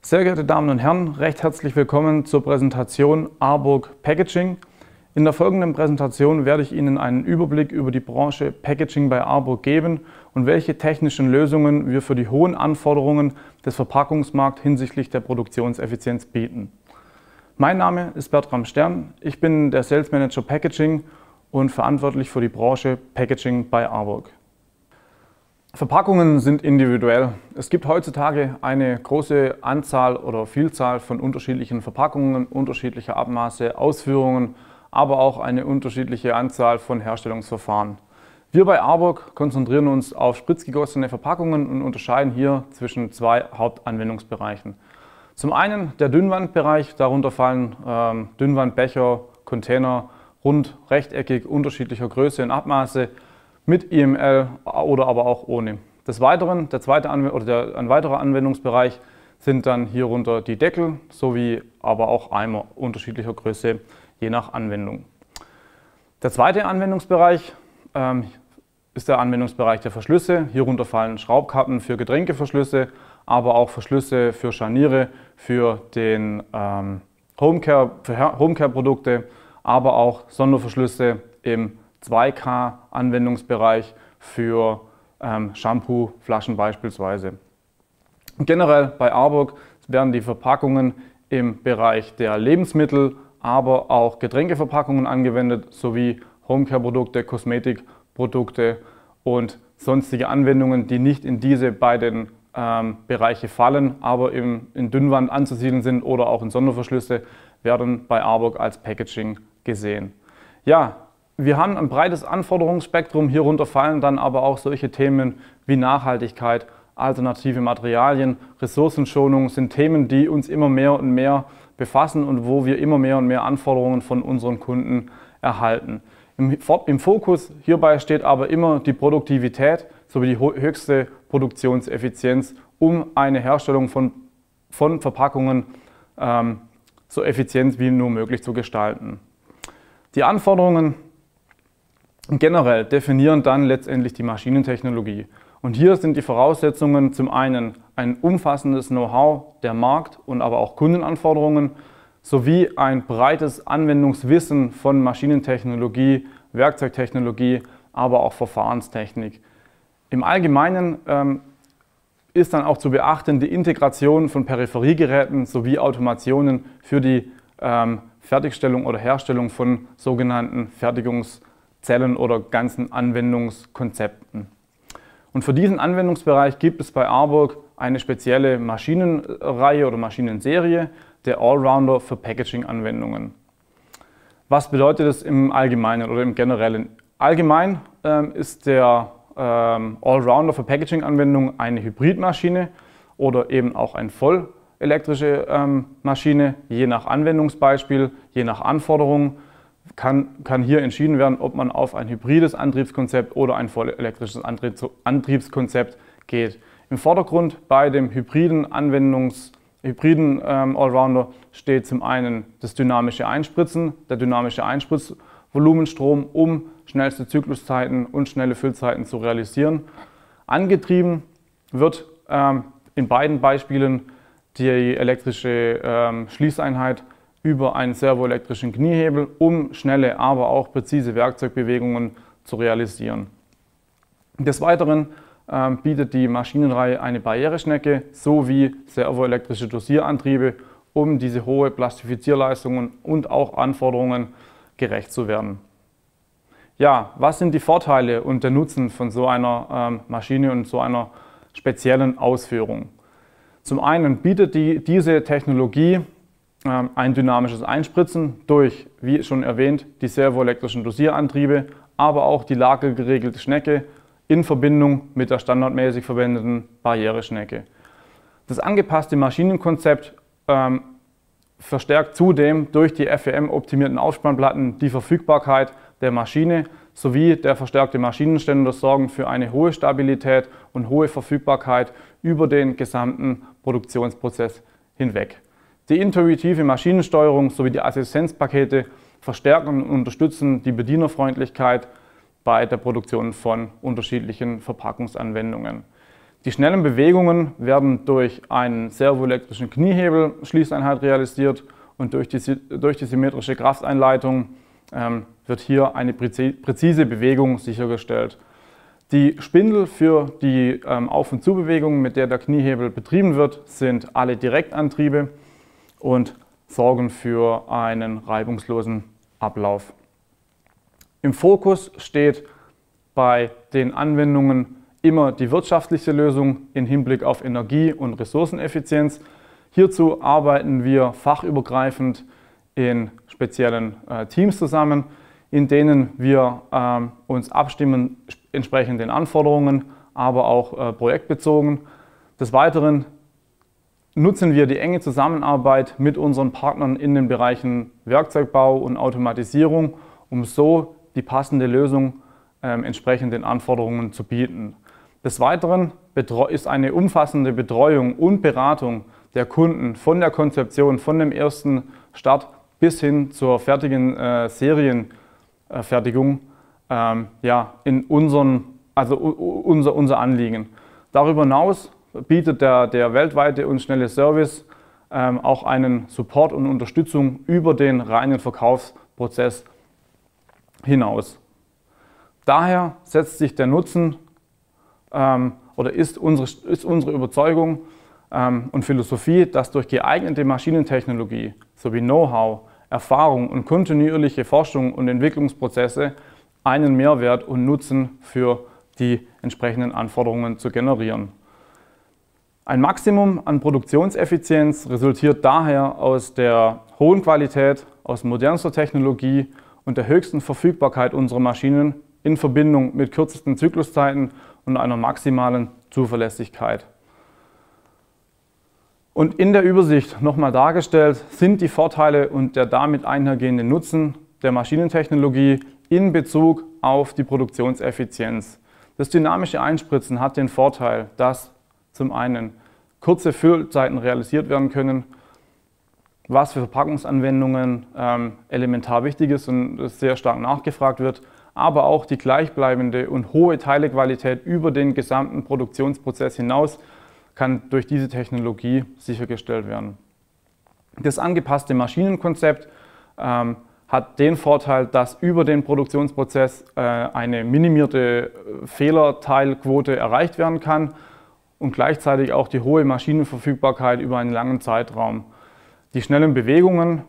Sehr geehrte Damen und Herren, recht herzlich willkommen zur Präsentation Arburg Packaging. In der folgenden Präsentation werde ich Ihnen einen Überblick über die Branche Packaging bei Arburg geben und welche technischen Lösungen wir für die hohen Anforderungen des Verpackungsmarkts hinsichtlich der Produktionseffizienz bieten. Mein Name ist Bertram Stern, ich bin der Sales Manager Packaging und verantwortlich für die Branche Packaging bei Arburg. Verpackungen sind individuell. Es gibt heutzutage eine große Anzahl oder Vielzahl von unterschiedlichen Verpackungen, unterschiedlicher Abmaße, Ausführungen, aber auch eine unterschiedliche Anzahl von Herstellungsverfahren. Wir bei Arburg konzentrieren uns auf spritzgegossene Verpackungen und unterscheiden hier zwischen zwei Hauptanwendungsbereichen. Zum einen der Dünnwandbereich, darunter fallen Dünnwandbecher, Container, rund, rechteckig, unterschiedlicher Größe und Abmaße, mit IML oder aber auch ohne. Des Weiteren, ein weiterer Anwendungsbereich sind dann hierunter die Deckel sowie aber auch Eimer unterschiedlicher Größe je nach Anwendung. Der zweite Anwendungsbereich ist der Anwendungsbereich der Verschlüsse. Hierunter fallen Schraubkappen für Getränkeverschlüsse, aber auch Verschlüsse für Scharniere, für den Homecare-Produkte, aber auch Sonderverschlüsse im 2K-Anwendungsbereich für Shampoo-Flaschen beispielsweise. Generell bei Arburg werden die Verpackungen im Bereich der Lebensmittel, aber auch Getränkeverpackungen angewendet, sowie Homecare-Produkte, Kosmetikprodukte und sonstige Anwendungen, die nicht in diese beiden Bereiche fallen, aber in Dünnwand anzusiedeln sind oder auch in Sonderverschlüsse, werden bei Arburg als Packaging gesehen. Ja, wir haben ein breites Anforderungsspektrum, hierunter fallen dann aber auch solche Themen wie Nachhaltigkeit, alternative Materialien, Ressourcenschonung sind Themen, die uns immer mehr und mehr befassen und wo wir immer mehr und mehr Anforderungen von unseren Kunden erhalten. Im Fokus hierbei steht aber immer die Produktivität sowie die höchste Produktionseffizienz, um eine Herstellung von Verpackungen so effizient wie nur möglich zu gestalten. Die Anforderungen generell definieren dann letztendlich die Maschinentechnologie. Und hier sind die Voraussetzungen zum einen ein umfassendes Know-how der Markt- und aber auch Kundenanforderungen sowie ein breites Anwendungswissen von Maschinentechnologie, Werkzeugtechnologie, aber auch Verfahrenstechnik. Im Allgemeinen ist dann auch zu beachten die Integration von Peripheriegeräten sowie Automationen für die Fertigstellung oder Herstellung von sogenannten Fertigungszellen oder ganzen Anwendungskonzepten. Und für diesen Anwendungsbereich gibt es bei Arburg eine spezielle Maschinenreihe oder Maschinenserie, der Allrounder für Packaging-Anwendungen. Was bedeutet das im Allgemeinen oder im Generellen? Allgemein ist der Allrounder für Packaging-Anwendungen eine Hybridmaschine oder eben auch eine vollelektrische Maschine, je nach Anwendungsbeispiel, je nach Anforderung. Kann hier entschieden werden, ob man auf ein hybrides Antriebskonzept oder ein vollelektrisches Antriebskonzept geht. Im Vordergrund bei dem hybriden Allrounder steht zum einen das dynamische Einspritzen, der dynamische Einspritzvolumenstrom, um schnellste Zykluszeiten und schnelle Füllzeiten zu realisieren. Angetrieben wird in beiden Beispielen die elektrische Schließeinheit über einen servoelektrischen Kniehebel, um schnelle, aber auch präzise Werkzeugbewegungen zu realisieren. Des Weiteren bietet die Maschinenreihe eine Barriereschnecke sowie servoelektrische Dosierantriebe, um diese hohe Plastifizierleistungen und auch Anforderungen gerecht zu werden. Ja, was sind die Vorteile und der Nutzen von so einer Maschine und so einer speziellen Ausführung? Zum einen bietet diese Technologie ein dynamisches Einspritzen durch, wie schon erwähnt, die servoelektrischen Dosierantriebe, aber auch die lagergeregelte Schnecke in Verbindung mit der standardmäßig verwendeten Barriereschnecke. Das angepasste Maschinenkonzept verstärkt zudem durch die FEM-optimierten Aufspannplatten die Verfügbarkeit der Maschine sowie der verstärkte Maschinenständer sorgen für eine hohe Stabilität und hohe Verfügbarkeit über den gesamten Produktionsprozess hinweg. Die intuitive Maschinensteuerung sowie die Assistenzpakete verstärken und unterstützen die Bedienerfreundlichkeit bei der Produktion von unterschiedlichen Verpackungsanwendungen. Die schnellen Bewegungen werden durch einen servoelektrischen Kniehebel Schließeinheit realisiert und durch die symmetrische Krafteinleitung wird hier eine präzise Bewegung sichergestellt. Die Spindel für die Auf- und Zubewegung, mit der der Kniehebel betrieben wird, sind alle Direktantriebe und sorgen für einen reibungslosen Ablauf. Im Fokus steht bei den Anwendungen immer die wirtschaftliche Lösung im Hinblick auf Energie- und Ressourceneffizienz. Hierzu arbeiten wir fachübergreifend in speziellen Teams zusammen, in denen wir uns abstimmen entsprechend den Anforderungen, aber auch projektbezogen. Des Weiteren nutzen wir die enge Zusammenarbeit mit unseren Partnern in den Bereichen Werkzeugbau und Automatisierung, um so die passende Lösung entsprechend den Anforderungen zu bieten. Des Weiteren ist eine umfassende Betreuung und Beratung der Kunden von der Konzeption, von dem ersten Start bis hin zur fertigen Serienfertigung in unser Anliegen. Darüber hinaus bietet der weltweite und schnelle Service auch einen Support und Unterstützung über den reinen Verkaufsprozess hinaus. Daher setzt sich der Nutzen ist unsere Überzeugung und Philosophie, dass durch geeignete Maschinentechnologie sowie Know-how, Erfahrung und kontinuierliche Forschung und Entwicklungsprozesse einen Mehrwert und Nutzen für die entsprechenden Anforderungen zu generieren. Ein Maximum an Produktionseffizienz resultiert daher aus der hohen Qualität, aus modernster Technologie und der höchsten Verfügbarkeit unserer Maschinen in Verbindung mit kürzesten Zykluszeiten und einer maximalen Zuverlässigkeit. Und in der Übersicht nochmal dargestellt sind die Vorteile und der damit einhergehende Nutzen der Maschinentechnologie in Bezug auf die Produktionseffizienz. Das dynamische Einspritzen hat den Vorteil, dass zum einen kurze Füllzeiten realisiert werden können, was für Verpackungsanwendungen elementar wichtig ist und sehr stark nachgefragt wird, aber auch die gleichbleibende und hohe Teilequalität über den gesamten Produktionsprozess hinaus kann durch diese Technologie sichergestellt werden. Das angepasste Maschinenkonzept hat den Vorteil, dass über den Produktionsprozess eine minimierte Fehlerteilquote erreicht werden kann und gleichzeitig auch die hohe Maschinenverfügbarkeit über einen langen Zeitraum. Die schnellen Bewegungen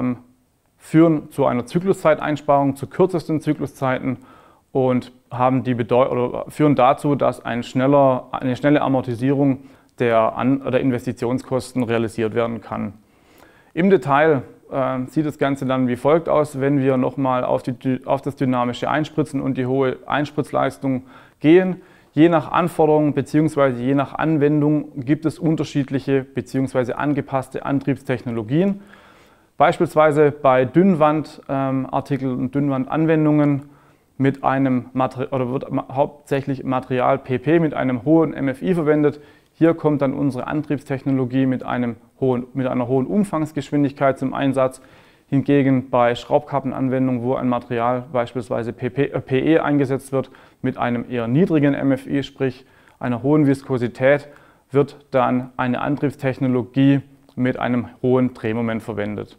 führen zu einer Zykluszeiteinsparung, zu kürzesten Zykluszeiten und führen dazu, dass eine schnelle Amortisierung der Investitionskosten realisiert werden kann. Im Detail sieht das Ganze dann wie folgt aus, wenn wir nochmal auf das dynamische Einspritzen und die hohe Einspritzleistung gehen. Je nach Anforderung bzw. je nach Anwendung gibt es unterschiedliche bzw. angepasste Antriebstechnologien. Beispielsweise bei Dünnwandartikeln und Dünnwandanwendungen wird hauptsächlich Material PP mit einem hohen MFI verwendet. Hier kommt dann unsere Antriebstechnologie mit einer hohen Umfangsgeschwindigkeit zum Einsatz. Hingegen bei Schraubkappenanwendungen, wo ein Material beispielsweise PE eingesetzt wird, mit einem eher niedrigen MFI, sprich einer hohen Viskosität, wird dann eine Antriebstechnologie mit einem hohen Drehmoment verwendet.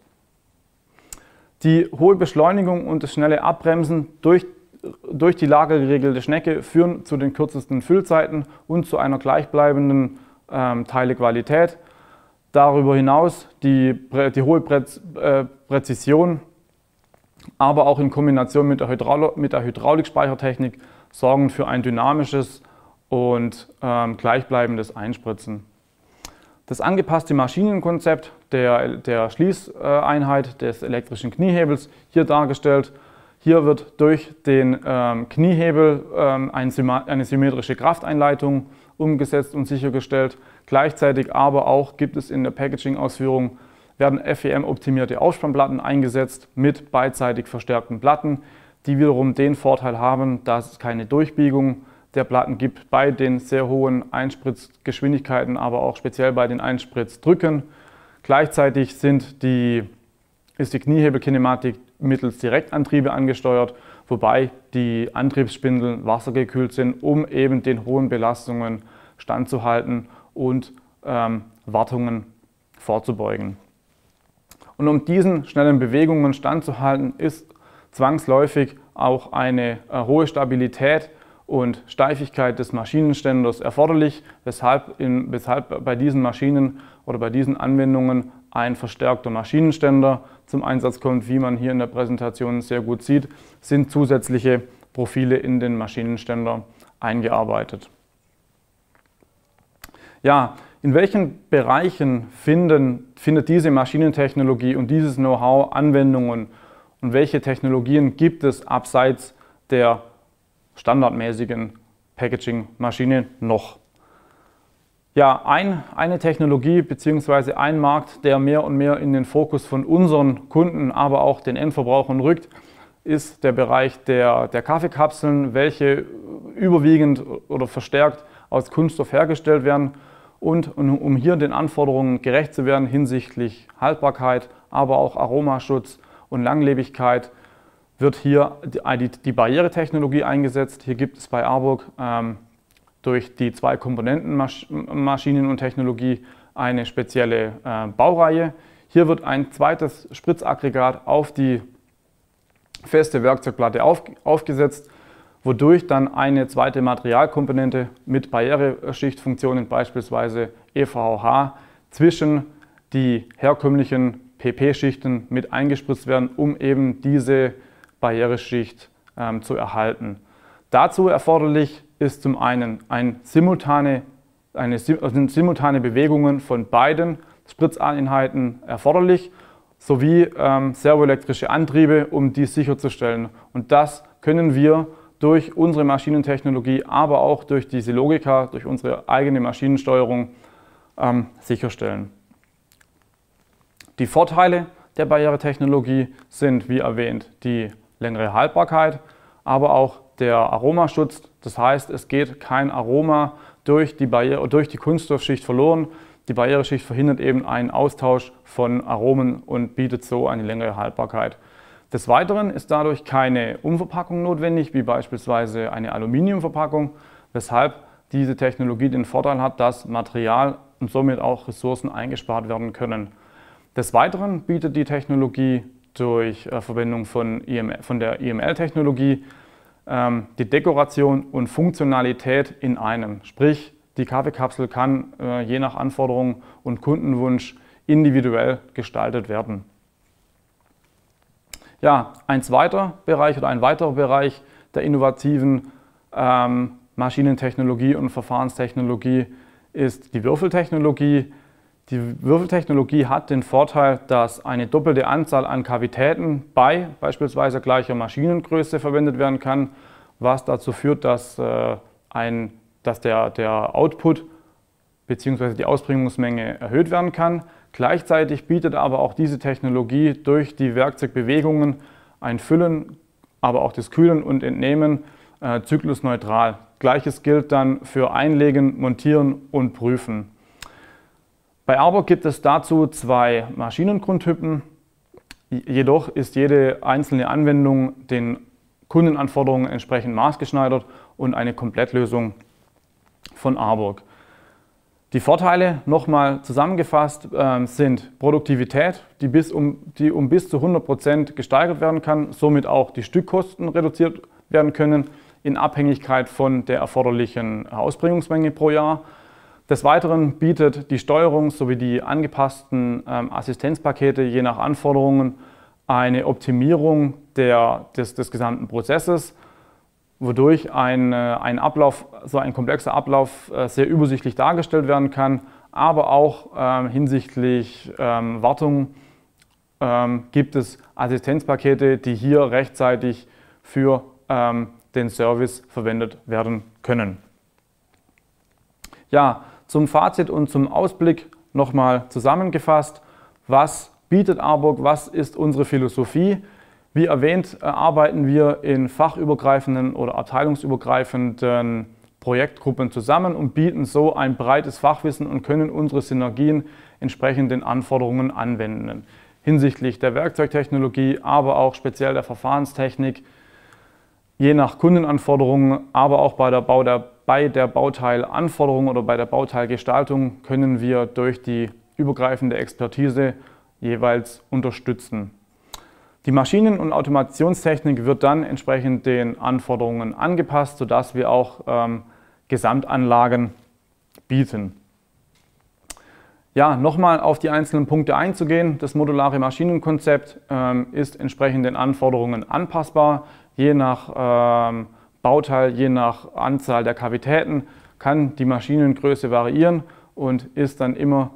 Die hohe Beschleunigung und das schnelle Abbremsen durch die lagergeregelte Schnecke führen zu den kürzesten Füllzeiten und zu einer gleichbleibenden Teilequalität. Darüber hinaus die hohe Präzision, aber auch in Kombination mit der Hydraulikspeichertechnik sorgen für ein dynamisches und gleichbleibendes Einspritzen. Das angepasste Maschinenkonzept der Schließeinheit des elektrischen Kniehebels hier dargestellt. Hier wird durch den Kniehebel eine symmetrische Krafteinleitung umgesetzt und sichergestellt. Gleichzeitig aber auch gibt es in der Packaging-Ausführung, werden FEM-optimierte Aufspannplatten eingesetzt mit beidseitig verstärkten Platten, die wiederum den Vorteil haben, dass es keine Durchbiegung der Platten gibt bei den sehr hohen Einspritzgeschwindigkeiten, aber auch speziell bei den Einspritzdrücken. Gleichzeitig ist die Kniehebelkinematik mittels Direktantriebe angesteuert, wobei die Antriebsspindeln wassergekühlt sind, um eben den hohen Belastungen standzuhalten und Wartungen vorzubeugen. Und um diesen schnellen Bewegungen standzuhalten, ist zwangsläufig auch eine hohe Stabilität und Steifigkeit des Maschinenständers erforderlich, weshalb bei diesen Maschinen oder bei diesen Anwendungen ein verstärkter Maschinenständer zum Einsatz kommt. Wie man hier in der Präsentation sehr gut sieht, sind zusätzliche Profile in den Maschinenständer eingearbeitet. Ja, in welchen Bereichen findet diese Maschinentechnologie und dieses Know-how Anwendungen und welche Technologien gibt es abseits der standardmäßigen Packaging-Maschine noch? Ja, eine Technologie bzw. ein Markt, der mehr und mehr in den Fokus von unseren Kunden, aber auch den Endverbrauchern rückt, ist der Bereich der Kaffeekapseln, welche überwiegend oder verstärkt aus Kunststoff hergestellt werden. Und um hier den Anforderungen gerecht zu werden hinsichtlich Haltbarkeit, aber auch Aromaschutz und Langlebigkeit, wird hier die Barrieretechnologie eingesetzt. Hier gibt es bei Arburg durch die 2 Komponenten Maschinen und Technologie eine spezielle Baureihe. Hier wird ein zweites Spritzaggregat auf die feste Werkzeugplatte aufgesetzt, wodurch dann eine zweite Materialkomponente mit Barriereschichtfunktionen, beispielsweise EVH, zwischen die herkömmlichen PP-Schichten mit eingespritzt werden, um eben diese Barriereschicht zu erhalten. Dazu erforderlich ist zum einen simultane Bewegungen von beiden Spritzeinheiten erforderlich, sowie servoelektrische Antriebe, um dies sicherzustellen. Und das können wir durch unsere Maschinentechnologie, aber auch durch diese Logika, durch unsere eigene Maschinensteuerung sicherstellen. Die Vorteile der Barrieretechnologie sind, wie erwähnt, die längere Haltbarkeit, aber auch der Aromaschutz. Das heißt, es geht kein Aroma durch die Kunststoffschicht verloren. Die Barriereschicht verhindert eben einen Austausch von Aromen und bietet so eine längere Haltbarkeit. Des Weiteren ist dadurch keine Umverpackung notwendig, wie beispielsweise eine Aluminiumverpackung, weshalb diese Technologie den Vorteil hat, dass Material und somit auch Ressourcen eingespart werden können. Des Weiteren bietet die Technologie durch Verwendung von der IML-Technologie die Dekoration und Funktionalität in einem. Sprich, die Kaffeekapsel kann je nach Anforderung und Kundenwunsch individuell gestaltet werden. Ja, ein weiterer Bereich der innovativen Maschinentechnologie und Verfahrenstechnologie ist die Würfeltechnologie. Die Würfeltechnologie hat den Vorteil, dass eine doppelte Anzahl an Kavitäten bei beispielsweise gleicher Maschinengröße verwendet werden kann, was dazu führt, dass der Output bzw. die Ausbringungsmenge erhöht werden kann. Gleichzeitig bietet aber auch diese Technologie durch die Werkzeugbewegungen ein Füllen, aber auch das Kühlen und Entnehmen zyklusneutral. Gleiches gilt dann für Einlegen, Montieren und Prüfen. Bei Arburg gibt es dazu 2 Maschinengrundtypen, jedoch ist jede einzelne Anwendung den Kundenanforderungen entsprechend maßgeschneidert und eine Komplettlösung von Arburg. Die Vorteile, nochmal zusammengefasst, sind Produktivität, die um bis zu 100% gesteigert werden kann, somit auch die Stückkosten reduziert werden können in Abhängigkeit von der erforderlichen Ausbringungsmenge pro Jahr. Des Weiteren bietet die Steuerung sowie die angepassten Assistenzpakete je nach Anforderungen eine Optimierung des gesamten Prozesses, wodurch ein komplexer Ablauf sehr übersichtlich dargestellt werden kann, aber auch hinsichtlich Wartung gibt es Assistenzpakete, die hier rechtzeitig für den Service verwendet werden können. Ja, zum Fazit und zum Ausblick nochmal zusammengefasst, was bietet Arburg, was ist unsere Philosophie? Wie erwähnt, arbeiten wir in fachübergreifenden oder abteilungsübergreifenden Projektgruppen zusammen und bieten so ein breites Fachwissen und können unsere Synergien entsprechend den Anforderungen anwenden. Hinsichtlich der Werkzeugtechnologie, aber auch speziell der Verfahrenstechnik. Je nach Kundenanforderungen, aber auch bei der Bauteilanforderung oder bei der Bauteilgestaltung können wir durch die übergreifende Expertise jeweils unterstützen. Die Maschinen- und Automationstechnik wird dann entsprechend den Anforderungen angepasst, sodass wir auch Gesamtanlagen bieten. Ja, nochmal auf die einzelnen Punkte einzugehen. Das modulare Maschinenkonzept ist entsprechend den Anforderungen anpassbar. Je nach Bauteil, je nach Anzahl der Kavitäten kann die Maschinengröße variieren und ist dann immer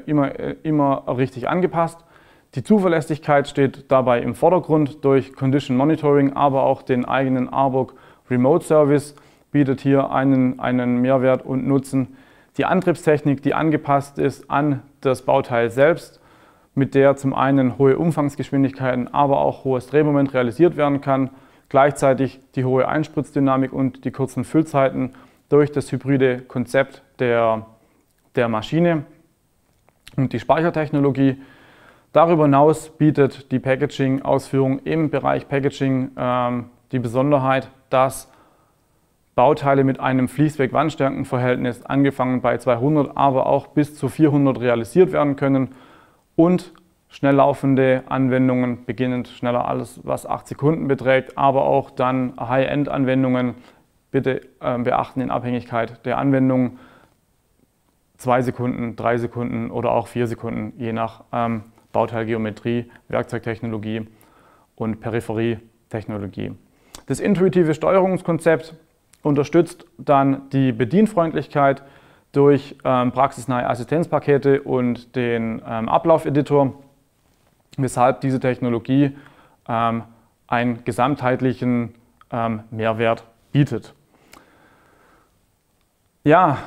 richtig angepasst. Die Zuverlässigkeit steht dabei im Vordergrund durch Condition Monitoring, aber auch den eigenen ARBUC Remote Service bietet hier einen Mehrwert und Nutzen. Die Antriebstechnik, die angepasst ist an das Bauteil selbst, mit der zum einen hohe Umfangsgeschwindigkeiten, aber auch hohes Drehmoment realisiert werden kann. Gleichzeitig die hohe Einspritzdynamik und die kurzen Füllzeiten durch das hybride Konzept der Maschine und die Speichertechnologie. Darüber hinaus bietet die Packaging-Ausführung im Bereich Packaging die Besonderheit, dass Bauteile mit einem Fließweg-Wandstärkenverhältnis angefangen bei 200, aber auch bis zu 400 realisiert werden können und schnell laufende Anwendungen, beginnend schneller alles, was 8 Sekunden beträgt, aber auch dann High-End-Anwendungen, bitte beachten in Abhängigkeit der Anwendung, 2 Sekunden, 3 Sekunden oder auch 4 Sekunden, je nach Bauteilgeometrie, Werkzeugtechnologie und Peripherietechnologie. Das intuitive Steuerungskonzept unterstützt dann die Bedienfreundlichkeit durch praxisnahe Assistenzpakete und den Ablaufeditor, weshalb diese Technologie einen gesamtheitlichen Mehrwert bietet. Ja,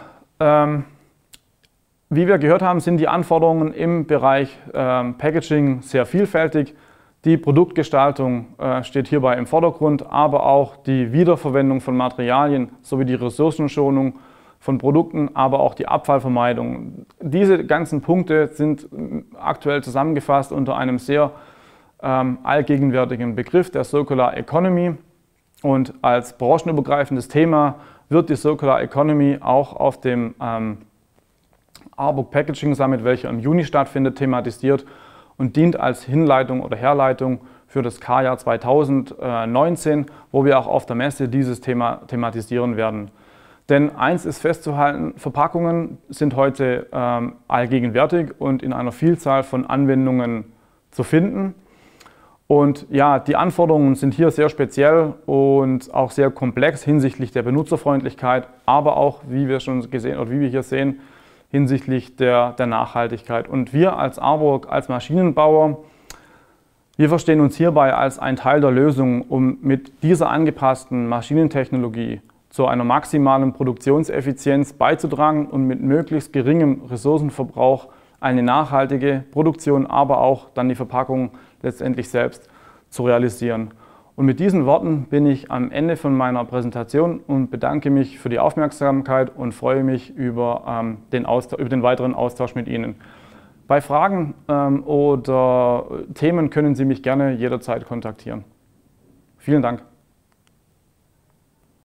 wie wir gehört haben, sind die Anforderungen im Bereich Packaging sehr vielfältig. Die Produktgestaltung steht hierbei im Vordergrund, aber auch die Wiederverwendung von Materialien sowie die Ressourcenschonung von Produkten, aber auch die Abfallvermeidung. Diese ganzen Punkte sind aktuell zusammengefasst unter einem sehr allgegenwärtigen Begriff der Circular Economy. Und als branchenübergreifendes Thema wird die Circular Economy auch auf dem ARBUC Packaging Summit, welcher im Juni stattfindet, thematisiert und dient als Hinleitung oder Herleitung für das K-Jahr 2019, wo wir auch auf der Messe dieses Thema thematisieren werden. Denn eins ist festzuhalten, Verpackungen sind heute allgegenwärtig und in einer Vielzahl von Anwendungen zu finden. Und ja, die Anforderungen sind hier sehr speziell und auch sehr komplex hinsichtlich der Benutzerfreundlichkeit, aber auch, wie wir schon gesehen oder wie wir hier sehen, hinsichtlich der Nachhaltigkeit. Und wir als ARBUC, als Maschinenbauer, wir verstehen uns hierbei als ein Teil der Lösung, um mit dieser angepassten Maschinentechnologie zu einer maximalen Produktionseffizienz beizutragen und mit möglichst geringem Ressourcenverbrauch eine nachhaltige Produktion, aber auch dann die Verpackung letztendlich selbst zu realisieren. Und mit diesen Worten bin ich am Ende von meiner Präsentation und bedanke mich für die Aufmerksamkeit und freue mich über den weiteren Austausch mit Ihnen. Bei Fragen oder Themen können Sie mich gerne jederzeit kontaktieren. Vielen Dank.